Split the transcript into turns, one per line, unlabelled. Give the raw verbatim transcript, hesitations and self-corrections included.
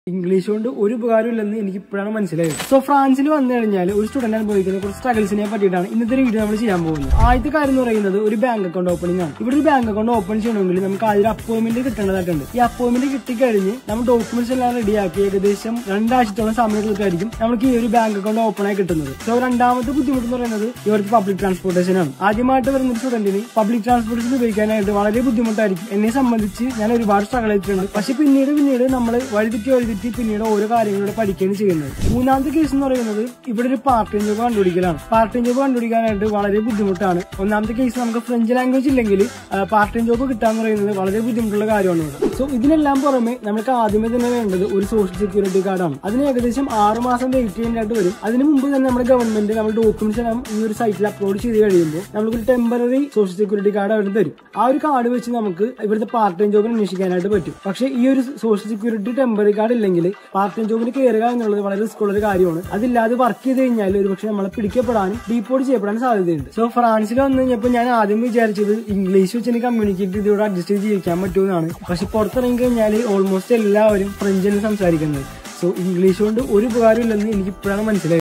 English കൊണ്ട് ഒരു ഉപകാരമില്ലെന്ന് എനിക്ക് ഇപ്പോഴാണ് മനസ്സിലായത്. സോ ഫ്രാൻസിൽ വന്നു കഴിഞ്ഞാൽ ഒരു സ്റ്റുഡന്റ് അനുഭവിക്കുന്ന കുറച്ച് സ്ട്രഗിൾസിനെ പറ്റിയിട്ടാണ് ഇന്നത്തെ വീഡിയോ നമ്മൾ ചെയ്യാൻ പോകുന്നത്. ആദ്യത്തെ കാര്യം എന്ന് പറയുന്നത് ഒരു ബാങ്ക് അക്കൗണ്ട് ഓപ്പണിംഗ് ആണ്. ഇവിടെ ഒരു ബാങ്ക് അക്കൗണ്ട് ഓപ്പൺ ചെയ്യണമെങ്കിൽ നമുക്ക് ആദ്യം അപ്പോയിന്റ്മെന്റ് കിട്ടേണ്ടതായിട്ടുണ്ട്. ഈ അപ്പോയിന്റ്മെന്റ് കിട്ടിക്കഴിഞ്ഞ് നമ്മൾ ഡോക്യുമെന്റ്സ് എല്ലാം റെഡിയാക്കി ഏകദേശം രണ്ടാഴ്ചത്തോളം സമയങ്ങൾക്കായിരിക്കും നമുക്ക് ഈ ഒരു ബാങ്ക് അക്കൗണ്ട് ഓപ്പൺ ആയി കിട്ടുന്നത്. സോ രണ്ടാമത്തെ ബുദ്ധിമുട്ട് എന്ന് പറയുന്നത് ഇവർക്ക് പബ്ലിക് ട്രാൻസ്പോർട്ടേഷൻ ആണ്. ആദ്യമായിട്ട് വരുന്ന സ്റ്റുഡന്റിന് പബ്ലിക് ട്രാൻസ്പോർട്ടേഷൻ ഉപയോഗിക്കാനായിട്ട് വളരെ ബുദ്ധിമുട്ടായിരിക്കും. എന്നെ സംബന്ധിച്ച് ഞാൻ ഒരുപാട് സ്ട്രഗിൾ ചെയ്തിട്ടുണ്ട്. പക്ഷെ പിന്നീട് പിന്നീട് നമ്മൾ വഴിതെറ്റി വഴിതെറ്റി പിന്നീട് ഓരോ കാര്യങ്ങളോട് പഠിക്കുകയാണ് ചെയ്യുന്നത്. മൂന്നാമത്തെ കേസ് എന്ന് പറയുന്നത് ഇവിടെ ഒരു പാർട്ട് ടൈം ജോബ് കണ്ടുപിടിക്കലാണ്. പാർട്ട് ടൈം ജോബ് കണ്ടുപിടിക്കാനായിട്ട് വളരെ ബുദ്ധിമുട്ടാണ്. ഒന്നാമത്തെ കേസ് നമുക്ക് ഫ്രഞ്ച് ലാംഗ്വേജ് ഇല്ലെങ്കിൽ പാർട്ട് ടൈം ജോബ് കിട്ടാന്ന് പറയുന്നത് വളരെ ബുദ്ധിമുട്ടുള്ള കാര്യമാണ് ഇവിടെ. സോ ഇതിനെല്ലാം പുറമെ നമുക്ക് ആദ്യമേ തന്നെ വേണ്ടത് ഒരു സോഷ്യൽ സെക്യൂരിറ്റി കാർഡാണ്. അതിന് ഏകദേശം ആറ് മാസം വെയിറ്റ് ചെയ്യാനായിട്ട് വരും. അതിന് മുമ്പ് തന്നെ നമ്മുടെ ഗവൺമെന്റ് നമ്മുടെ ഡോക്യുമെന്റ്സ് എല്ലാം ഈ ഒരു സൈറ്റിൽ അപ്ലോഡ് ചെയ്ത് കഴിയുമ്പോൾ നമുക്കൊരു ടെമ്പററി സോഷ്യൽ സെക്യൂരിറ്റി കാർഡ് അവർ തരും. ആ ഒരു കാർഡ് വെച്ച് നമുക്ക് ഇവിടുത്തെ പാർട്ട് ടൈം ജോബിന് അന്വേഷിക്കാനായിട്ട് പറ്റും. പക്ഷേ ഈ ഒരു സോഷ്യൽ സെക്യൂരിറ്റി ടെമ്പററി കാർഡ് ഇല്ലെങ്കിൽ പാർട്ട് ടൈം ജോബിന് കയറുക എന്നുള്ളത് വളരെ റിസ്ക് ഉള്ള ഒരു കാര്യമാണ്. അതില്ലാതെ വർക്ക് ചെയ്ത് കഴിഞ്ഞാൽ ഒരുപക്ഷെ നമ്മളെ പിടിക്കപ്പെടാനും ഡീപ്പോർട്ട് ചെയ്യപ്പെടാൻ സാധ്യതയുണ്ട്. സോ ഫ്രാൻസിൽ വന്നു കഴിഞ്ഞപ്പോൾ ഞാൻ ആദ്യം വിചാരിച്ചത് ഇംഗ്ലീഷ് വെച്ച് എനിക്ക് കമ്മ്യൂണിക്കേറ്റ് ചെയ്തോടെ അഡ്ജസ്റ്റ് ചെയ്ത് ജീവിക്കാൻ പറ്റുമെന്നാണ്. പക്ഷെ പുറത്തിറങ്ങി കഴിഞ്ഞാൽ ഓൾമോസ്റ്റ് എല്ലാവരും ഫ്രഞ്ച് ആണ് സംസാരിക്കുന്നത്. സോ ഇംഗ്ലീഷ് കൊണ്ട് ഒരു ഉപകാരമില്ലെന്ന് എനിക്ക് ഇപ്പോഴാണ് മനസ്സിലായത്.